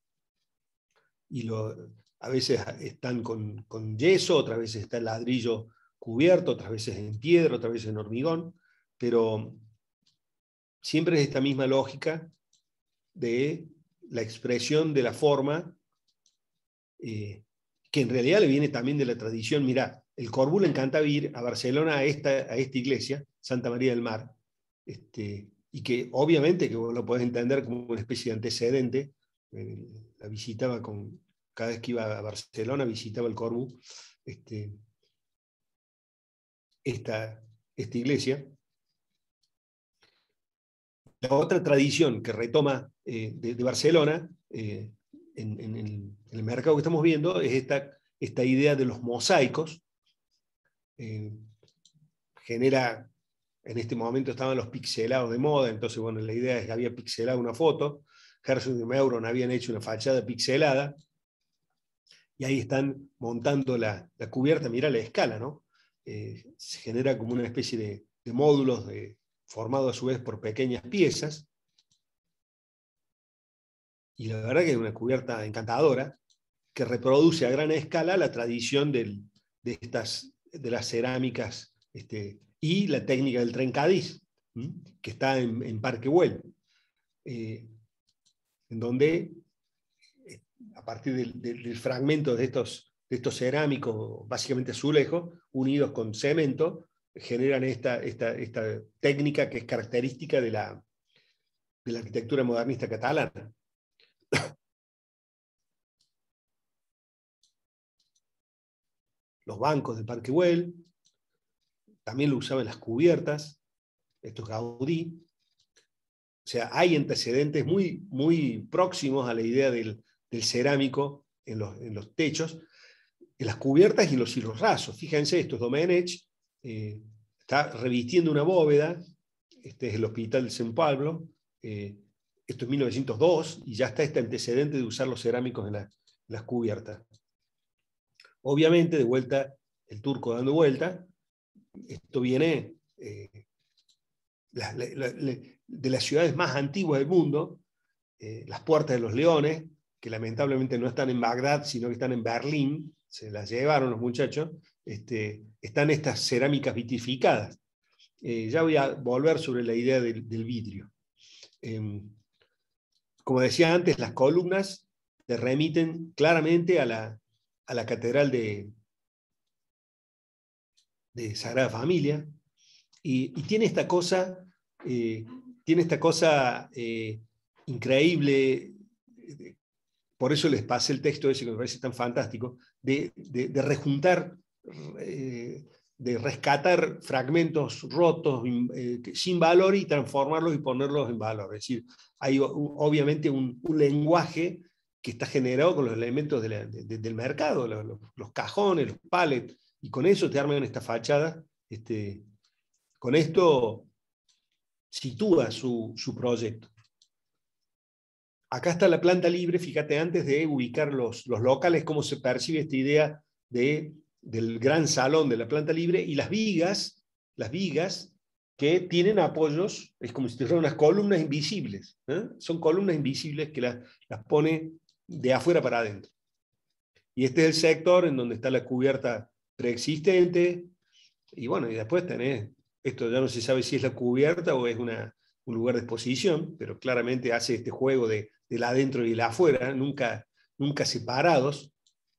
Y lo, a veces están con, con yeso, otras veces está el ladrillo cubierto, otras veces en piedra, otras veces en hormigón, pero siempre es esta misma lógica de la expresión de la forma, eh, que en realidad le viene también de la tradición. Mirá, el Corbu le encanta ir a Barcelona a esta, a esta iglesia, Santa María del Mar, este, y que obviamente que vos lo podés entender como una especie de antecedente. Eh, la visitaba con, cada vez que iba a Barcelona, visitaba el Corbu, este, esta, esta iglesia. La otra tradición que retoma eh, de, de Barcelona, eh, en, en, el, en el mercado que estamos viendo, es esta, esta idea de los mosaicos. Eh, genera, en este momento estaban los pixelados de moda, entonces bueno, la idea es que había pixelado una foto, Herzog y Meuron habían hecho una fachada pixelada, y ahí están montando la, la cubierta, mirá la escala, ¿no? Eh, se genera como una especie de, de módulos de, formado a su vez por pequeñas piezas, y la verdad que es una cubierta encantadora, que reproduce a gran escala la tradición del, de, estas, de las cerámicas este, y la técnica del trencadís, ¿m? Que está en, en Parque Güell, eh, en donde a partir del, del, del fragmento de estos, de estos cerámicos, básicamente azulejos, unidos con cemento, generan esta, esta, esta técnica que es característica de la, de la arquitectura modernista catalana. Los bancos del Parque Güell, también lo usaban las cubiertas, esto es Gaudí. O sea, hay antecedentes muy, muy próximos a la idea del, del cerámico en los, en los techos, en las cubiertas y en los hilos rasos. Fíjense, esto es Domenech, eh, está revistiendo una bóveda, este es el Hospital de San Pablo, eh, esto es mil novecientos dos, y ya está este antecedente de usar los cerámicos en, la, en las cubiertas. Obviamente, de vuelta, el turco dando vuelta, esto viene eh, la, la, la, de las ciudades más antiguas del mundo, eh, las Puertas de los Leones, que lamentablemente no están en Bagdad, sino que están en Berlín, se las llevaron los muchachos, este, están estas cerámicas vitrificadas. Eh, ya voy a volver sobre la idea del, del vidrio. Eh, como decía antes, las columnas te remiten claramente a la, a la catedral de, de Sagrada Familia, y, y tiene esta cosa, eh, tiene esta cosa eh, increíble, eh, por eso les pasé el texto ese que me parece tan fantástico, de, de, de rejuntar, eh, de rescatar fragmentos rotos eh, sin valor y transformarlos y ponerlos en valor. Es decir, hay obviamente un, un lenguaje que está generado con los elementos de la, de, del mercado, los, los, los cajones, los palets, y con eso te arman esta fachada. Este, con esto sitúa su, su proyecto. Acá está la planta libre, fíjate, antes de ubicar los, los locales, cómo se percibe esta idea de, del gran salón de la planta libre, y las vigas, las vigas que tienen apoyos, es como si fueran unas columnas invisibles, ¿eh? Son columnas invisibles que las, las pone de afuera para adentro. Y este es el sector en donde está la cubierta preexistente, y bueno, y después tenés, esto ya no se sabe si es la cubierta o es una, un lugar de exposición, pero claramente hace este juego de, del adentro y el afuera, nunca, nunca separados.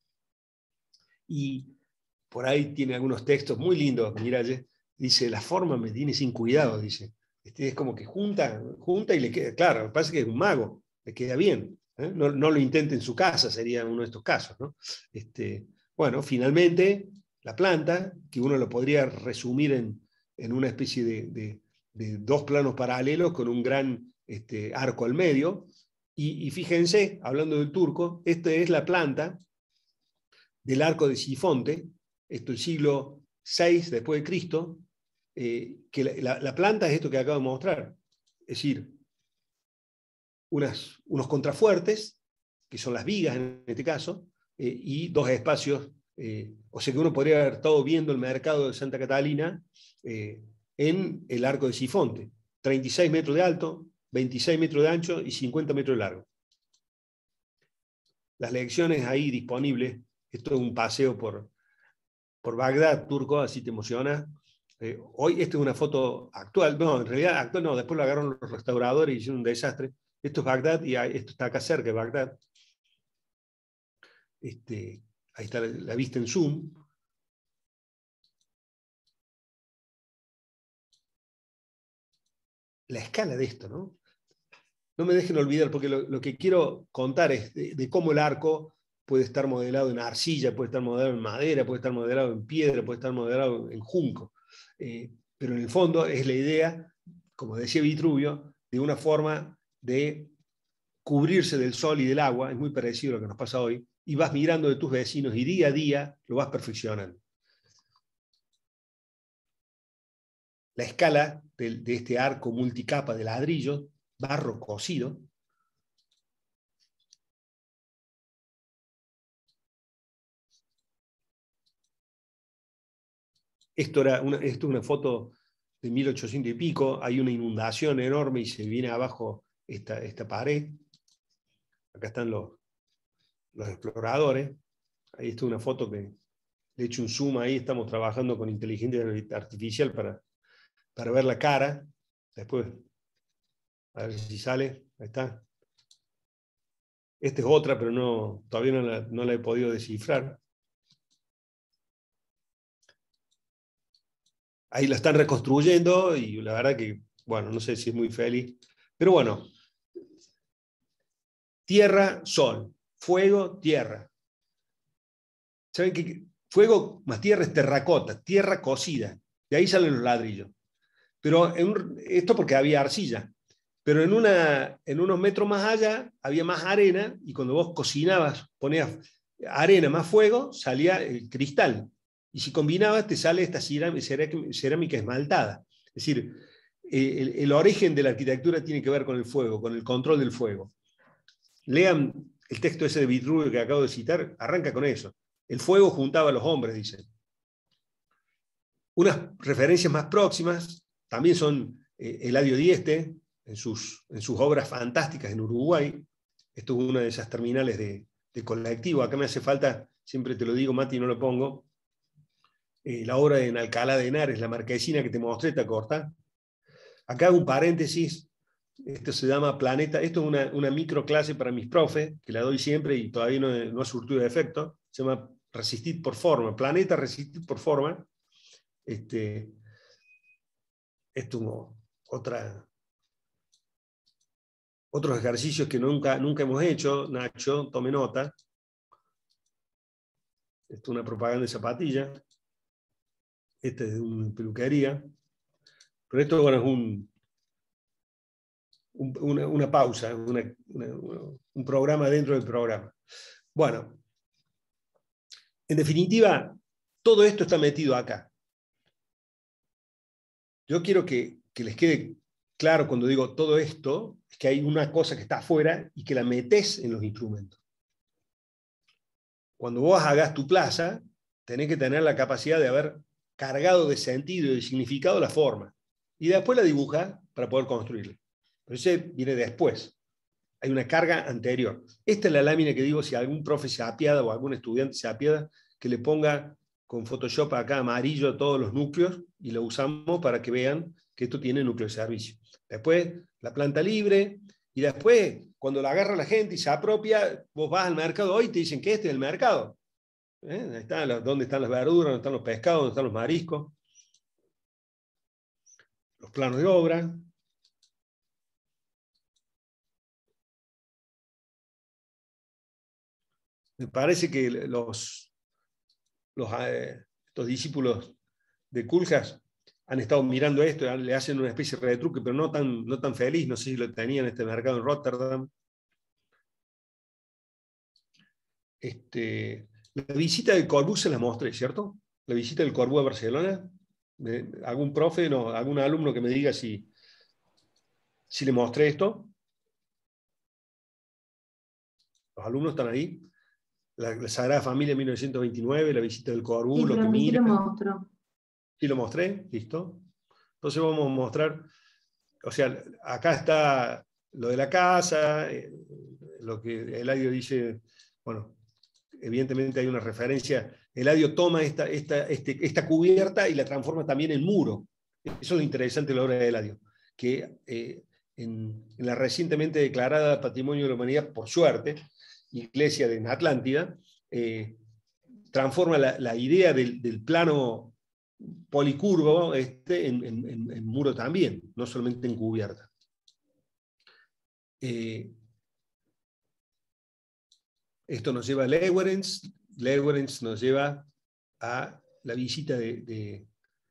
Y por ahí tiene algunos textos muy lindos, Miralles, dice, la forma me tiene sin cuidado, dice. Este es como que junta, junta y le queda, claro, parece que es un mago, le queda bien. ¿eh? No, no lo intente en su casa, sería uno de estos casos, ¿no? Este, bueno, finalmente, la planta, que uno lo podría resumir en, en una especie de, de, de dos planos paralelos con un gran este, arco al medio, y, y fíjense, hablando del turco, esta es la planta del arco de Sifonte, esto es el siglo seis después de Cristo, eh, que la, la, la planta es esto que acabo de mostrar, es decir, unas, unos contrafuertes, que son las vigas en este caso, eh, y dos espacios, eh, o sea que uno podría haber estado viendo el mercado de Santa Catalina eh, en el arco de Sifonte, treinta y seis metros de alto, veintiséis metros de ancho y cincuenta metros de largo. Las lecciones ahí disponibles, esto es un paseo por, por Bagdad, turco, así te emociona. Eh, hoy esta es una foto actual, no, en realidad actual no, después lo agarraron los restauradores y hicieron un desastre. Esto es Bagdad y esto está acá cerca de Bagdad. Este, ahí está la, la vista en zoom. La escala de esto, ¿no? No me dejen olvidar, porque lo, lo que quiero contar es de, de cómo el arco puede estar modelado en arcilla, puede estar modelado en madera, puede estar modelado en piedra, puede estar modelado en junco. Eh, pero en el fondo es la idea, como decía Vitruvio, de una forma de cubrirse del sol y del agua, es muy parecido a lo que nos pasa hoy, y vas mirando de tus vecinos y día a día lo vas perfeccionando. La escala de, de este arco multicapa de ladrillo, barro cocido, esto, era una, esto es una foto de mil ochocientos y pico, hay una inundación enorme y se viene abajo esta, esta pared. Acá están los, los exploradores. Ahí está una foto que le he hecho un zoom ahí, estamos trabajando con inteligencia artificial para, para ver la cara. Después, a ver si sale. Ahí está. Esta es otra, pero no, todavía no la, no la he podido descifrar. Ahí la están reconstruyendo y la verdad que, bueno, no sé si es muy feliz. Pero bueno, tierra, sol, fuego, tierra. ¿Saben qué? Fuego más tierra es terracota, tierra cocida. De ahí salen los ladrillos. Pero en un, esto porque había arcilla. Pero en, una, en unos metros más allá había más arena y cuando vos cocinabas, ponías arena más fuego, salía el cristal. Y si combinabas, te sale esta cerámica esmaltada. Es decir, el, el origen de la arquitectura tiene que ver con el fuego, con el control del fuego. Lean el texto ese de Vitruvio que acabo de citar, arranca con eso. El fuego juntaba a los hombres, dicen. Unas referencias más próximas también son eh, Eladio Dieste, en sus, en sus obras fantásticas en Uruguay. Esto es una de esas terminales de, de colectivo. Acá me hace falta, siempre te lo digo, Mati, no lo pongo, eh, la obra en Alcalá de Henares, la marquesina que te mostré, ¿te acordás? Acá hago un paréntesis. Esto se llama Planeta. Esto es una, una microclase para mis profes, que la doy siempre y todavía no, no ha surtido de efecto. Se llama Resistir por Forma. Planeta Resistir por Forma. Este, esto es otra, otros ejercicios que nunca, nunca hemos hecho. Nacho, tome nota. Esto es una propaganda de zapatilla. Este es de una peluquería. Pero esto, bueno, es un, un, una, una pausa, una, una, un programa dentro del programa. Bueno, en definitiva, todo esto está metido acá. Yo quiero que, que les quede claro cuando digo todo esto, es que hay una cosa que está afuera y que la metés en los instrumentos. Cuando vos hagas tu plaza, tenés que tener la capacidad de haber cargado de sentido y de significado la forma. Y después la dibujás para poder construirla. Pero ese viene después. Hay una carga anterior. Esta es la lámina que digo, si algún profe se apiada o algún estudiante se apiada, que le ponga con Photoshop acá amarillo todos los núcleos y lo usamos para que vean que esto tiene núcleo de servicio. Después, la planta libre, y después, cuando la agarra la gente y se apropia, vos vas al mercado hoy y te dicen que este es el mercado. ¿Eh? Ahí está, ¿dónde están las verduras? ¿Dónde están los pescados? ¿Dónde están los mariscos? Los planos de obra. Me parece que los, los, eh, estos discípulos de Kuljas han estado mirando esto, le hacen una especie de retruque, pero no tan, no tan feliz. No sé si lo tenían en este mercado en Rotterdam. Este, la visita del Corbu se la mostré, ¿cierto? La visita del Corbu a Barcelona. ¿Algún profe, no, algún alumno que me diga si, si le mostré esto? Los alumnos están ahí. La, la Sagrada Familia en mil novecientos veintinueve, la visita del Corbu, Sí, lo pero que a mí sí mira. lo mostró. ¿Sí lo mostré? ¿Listo? Entonces vamos a mostrar, o sea, acá está lo de la casa, eh, lo que Eladio dice, bueno, evidentemente hay una referencia. Eladio toma esta, esta, este, esta cubierta y la transforma también en muro. Eso es lo interesante de la obra de Eladio, que eh, en, en la recientemente declarada Patrimonio de la Humanidad, por suerte, iglesia de Atlántida, eh, transforma la, la idea del, del plano policurvo este, en, en, en muro también, no solamente en cubierta. Eh, esto nos lleva a Lewerens, Lewerens nos lleva a la visita de, de,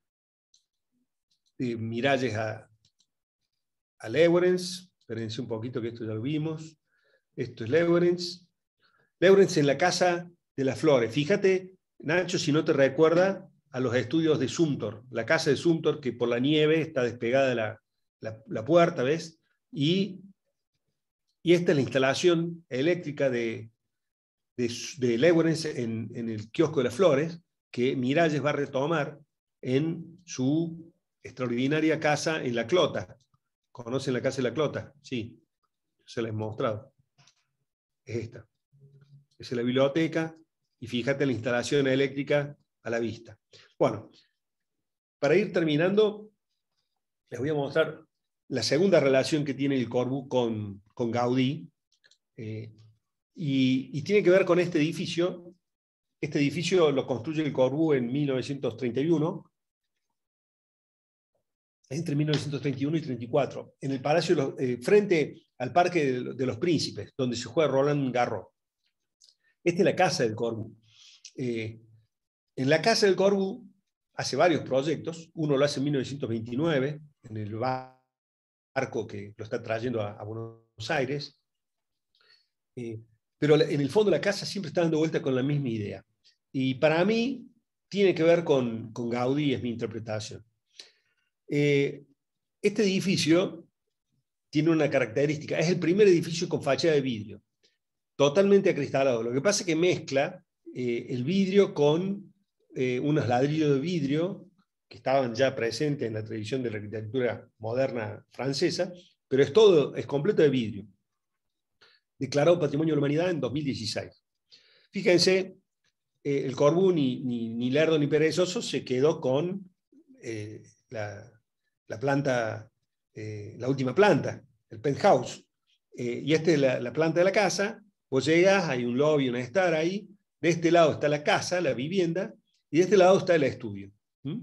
de Miralles a, a Lewerens. Espérense un poquito que esto ya lo vimos. Esto es Lewerens. Lewerens en la Casa de las Flores. Fíjate, Nacho, si no te recuerda a los estudios de Sumter, la casa de Sumter, que por la nieve está despegada la, la, la puerta, ¿ves? Y, y esta es la instalación eléctrica de, de, de Lewerens en, en el kiosco de las Flores, que Miralles va a retomar en su extraordinaria casa en La Clota. ¿Conocen la casa de La Clota? Sí, se la he mostrado. Es esta. Es la biblioteca, y fíjate la instalación eléctrica a la vista. Bueno, para ir terminando, les voy a mostrar la segunda relación que tiene el Corbu con, con Gaudí. Eh, y, y tiene que ver con este edificio. Este edificio lo construye Le Corbusier en mil novecientos treinta y uno, entre mil novecientos treinta y uno y treinta y cuatro, en el Palacio, eh, frente al Parque de, de los Príncipes, donde se juega Roland Garros. Esta es la casa del Corbusier. Eh, en la casa del Corbusier hace varios proyectos. Uno lo hace en mil novecientos veintinueve, en el barco que lo está trayendo a, a Buenos Aires. Eh, pero en el fondo la casa siempre está dando vuelta con la misma idea. Y para mí tiene que ver con, con Gaudí, es mi interpretación. Eh, este edificio tiene una característica, es el primer edificio con fachada de vidrio, totalmente acristalado. Lo que pasa es que mezcla eh, el vidrio con eh, unos ladrillos de vidrio que estaban ya presentes en la tradición de la arquitectura moderna francesa, pero es todo, es completo de vidrio. Declarado Patrimonio de la Humanidad en dos mil dieciséis. Fíjense, eh, el Corbusier, ni, ni, ni lerdo ni perezoso, se quedó con eh, la, la planta, eh, la última planta, el penthouse. Eh, y esta es la, la planta de la casa. Vos llegas, hay un lobby, una estar ahí. De este lado está la casa, la vivienda, y de este lado está el estudio. ¿Mm?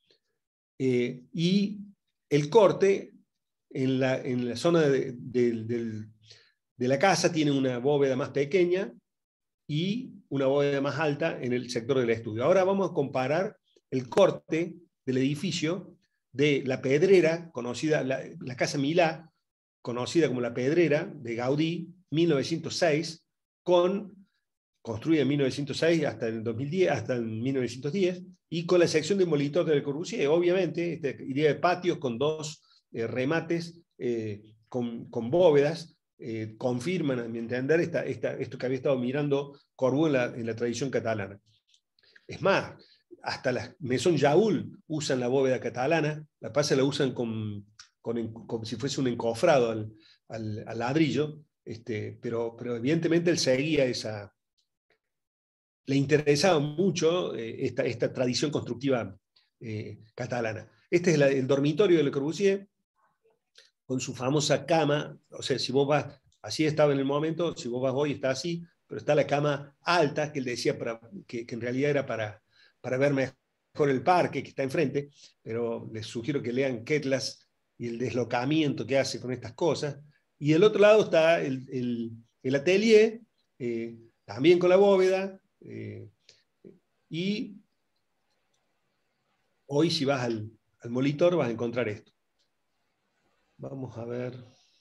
Eh, y el corte en la, en la zona de, de, de, de la casa tiene una bóveda más pequeña y una bóveda más alta en el sector del estudio. Ahora vamos a comparar el corte del edificio de la Pedrera, conocida, la, la Casa Milá, conocida como la Pedrera, de Gaudí, mil novecientos seis, con, construida en mil novecientos seis hasta el dos mil diez, hasta en mil novecientos diez, y con la sección de Molitor de Le Corbusier, obviamente, esta idea de patios con dos eh, remates, eh, con, con bóvedas, eh, confirman, a mi entender, esta, esta, esto que había estado mirando Corbusier en la, en la tradición catalana. Es más, hasta las Maison Jaoul usan la bóveda catalana, la pasa la usan con, con, como si fuese un encofrado al, al, al ladrillo, este, pero, pero evidentemente él seguía esa... Le interesaba mucho eh, esta, esta tradición constructiva eh, catalana. Este es la, el dormitorio de Le Corbusier, con su famosa cama. O sea, si vos vas, así estaba en el momento, si vos vas hoy está así, pero está la cama alta, que él decía para, que, que en realidad era para, para ver mejor el parque que está enfrente, pero les sugiero que lean Ketlas y el deslocamiento que hace con estas cosas. Y del otro lado está el, el, el atelier, eh, también con la bóveda, eh, y hoy si vas al, al Molitor vas a encontrar esto. Vamos a ver.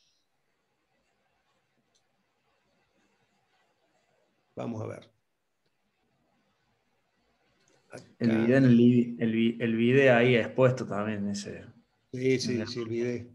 Vamos a ver. Acá. El video, en el, el, el video ahí expuesto también. Ese, sí, sí, sí, el video.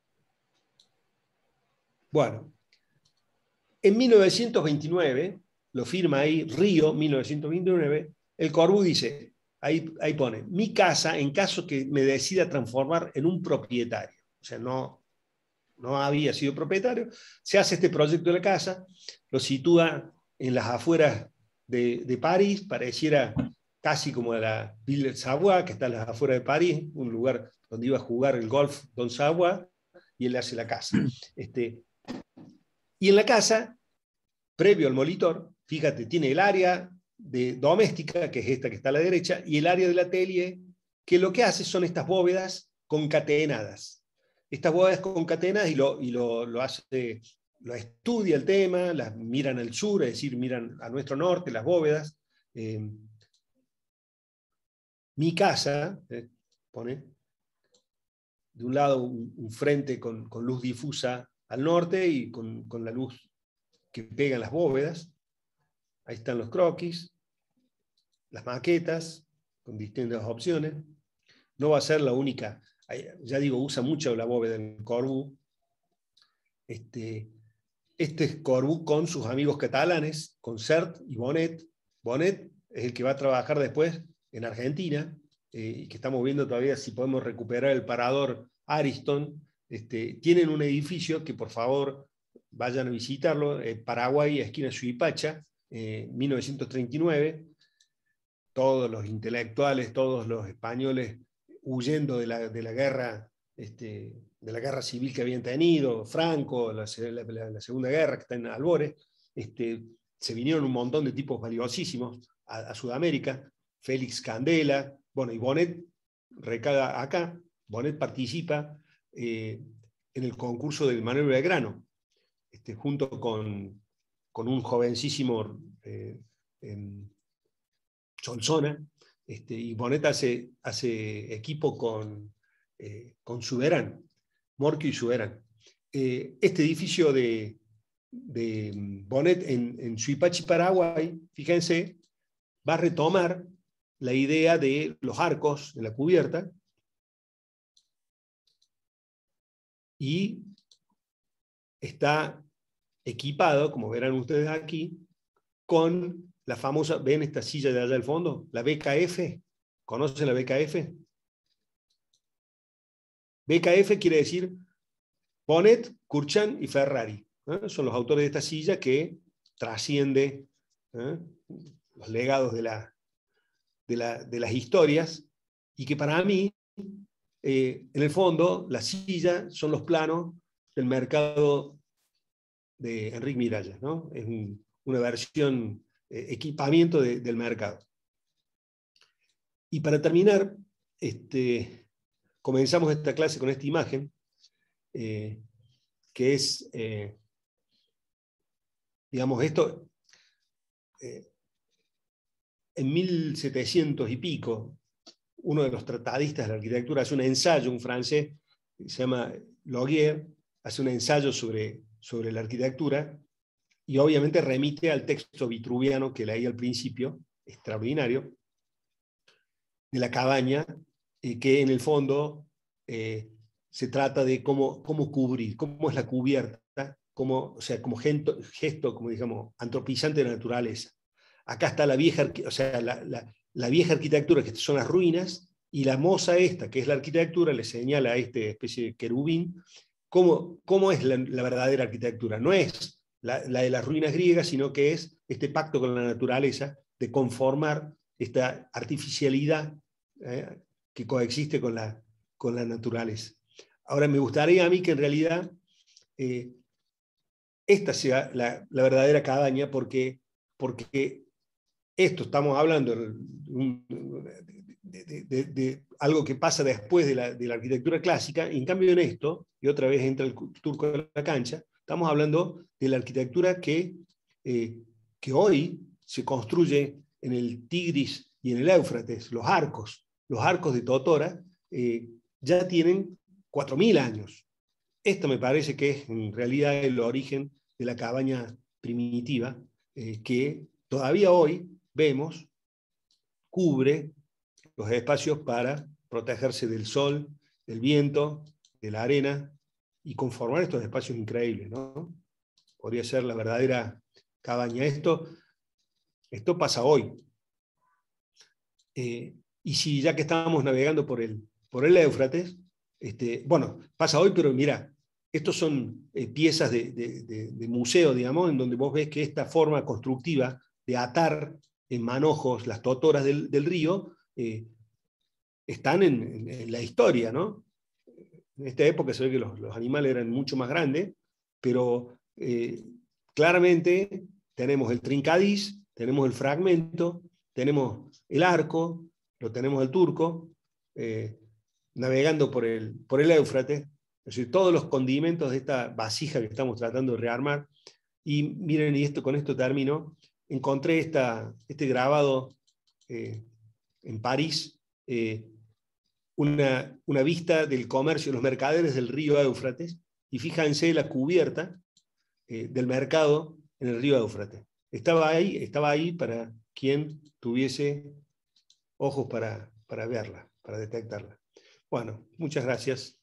Bueno, en mil novecientos veintinueve, lo firma ahí, Río, mil novecientos veintinueve, el Corbusier dice, ahí, ahí pone, mi casa en caso que me decida transformar en un propietario. O sea, no, no había sido propietario. Se hace este proyecto de la casa, lo sitúa en las afueras de, de París, pareciera casi como la Ville Savoie, que está en las afueras de París, un lugar donde iba a jugar el golf Don Savoie, y él hace la casa. Este, y en la casa, previo al Molitor, fíjate, tiene el área de doméstica, que es esta que está a la derecha, y el área del atelier, que lo que hace son estas bóvedas concatenadas. Estas bóvedas concatenadas, y lo, y lo, lo hace, lo estudia el tema, las miran al sur, es decir, miran a nuestro norte, las bóvedas. Eh, mi casa, eh, pone, de un lado un, un frente con, con luz difusa al norte y con, con la luz que pegan las bóvedas. Ahí están los croquis, las maquetas, con distintas opciones. No va a ser la única, ya digo, usa mucho la bóveda en Corbusier. Este, este es Corbusier con sus amigos catalanes, con Sert y Bonet. Bonet es el que va a trabajar después en Argentina, eh, y que estamos viendo todavía si podemos recuperar el parador Ariston. Este, tienen un edificio que por favor vayan a visitarlo, eh, Paraguay, esquina Suipacha, eh, mil novecientos treinta y nueve. Todos los intelectuales, todos los españoles huyendo de la, de la guerra, este, de la guerra civil que habían tenido, Franco, la, la, la Segunda Guerra que está en albores. este, se vinieron un montón de tipos valiosísimos a, a Sudamérica, Félix Candela, bueno, y Bonet recae acá, Bonet participa eh, en el concurso del Manuel Belgrano, este, junto con, con un jovencísimo eh, eh, Solsona, este, y Bonet hace, hace equipo con, eh, con Suberán, Morquio y Suberán. Eh, este edificio de, de Bonet en, en Suipachi, Paraguay, fíjense, va a retomar la idea de los arcos en la cubierta y está equipado, como verán ustedes aquí, con la famosa, ¿ven esta silla de allá al fondo? La B K F. ¿Conocen la B K F? B K F quiere decir Bonet, Kurchan y Ferrari. ¿eh? Son los autores de esta silla que trasciende ¿eh? los legados de, la, de, la, de las historias, y que para mí, eh, en el fondo, la silla son los planos del mercado de Enric Miralles, ¿no? Es un, una versión, eh, equipamiento de, del mercado. Y para terminar, este, comenzamos esta clase con esta imagen, eh, que es, eh, digamos, esto, eh, en mil setecientos y pico, uno de los tratadistas de la arquitectura hace un ensayo, un francés, que se llama Logier, hace un ensayo sobre, sobre la arquitectura, y obviamente remite al texto vitruviano que leí al principio, extraordinario, de la cabaña, eh, que en el fondo eh, se trata de cómo, cómo cubrir, cómo es la cubierta, cómo, o sea, como gesto, gesto, como digamos, antropizante de la naturaleza. Acá está la vieja, o sea, la, la, la vieja arquitectura, que son las ruinas, y la moza esta, que es la arquitectura, le señala a esta especie de querubín, cómo, cómo es la, la verdadera arquitectura. No es la, la de las ruinas griegas, sino que es este pacto con la naturaleza, de conformar esta artificialidad eh, que coexiste con la, con la naturaleza. Ahora, me gustaría a mí que en realidad eh, esta sea la, la verdadera cabaña, porque, porque esto estamos hablando de, de, de, de, de algo que pasa después de la, de la arquitectura clásica, y en cambio en esto, y otra vez entra el turco de la cancha, estamos hablando de la arquitectura que, eh, que hoy se construye en el Tigris y en el Éufrates, los arcos, los arcos de Totora, eh, ya tienen cuatro mil años. Esto me parece que es en realidad el origen de la cabaña primitiva, eh, que todavía hoy vemos, cubre los espacios para protegerse del sol, del viento, de la arena, y conformar estos espacios increíbles, ¿no? Podría ser la verdadera cabaña. Esto, esto pasa hoy. Eh, y si ya que estábamos navegando por el, por el Éufrates, este, bueno, pasa hoy, pero mira, estos son eh, piezas de, de, de, de museo, digamos, en donde vos ves que esta forma constructiva de atar en manojos las totoras del, del río eh, están en, en, en la historia, ¿no? En esta época se ve que los, los animales eran mucho más grandes, pero eh, claramente tenemos el trincadís, tenemos el fragmento, tenemos el arco, lo tenemos el turco, eh, navegando por el, por el Éufrates, es decir, todos los condimentos de esta vasija que estamos tratando de rearmar. Y miren, y esto, con esto termino, encontré esta, este grabado eh, en París, eh, una, una vista del comercio, los mercaderes del río Éufrates, y fíjense la cubierta eh, del mercado en el río Éufrates. Estaba ahí, estaba ahí para quien tuviese ojos para, para verla, para detectarla. Bueno, muchas gracias.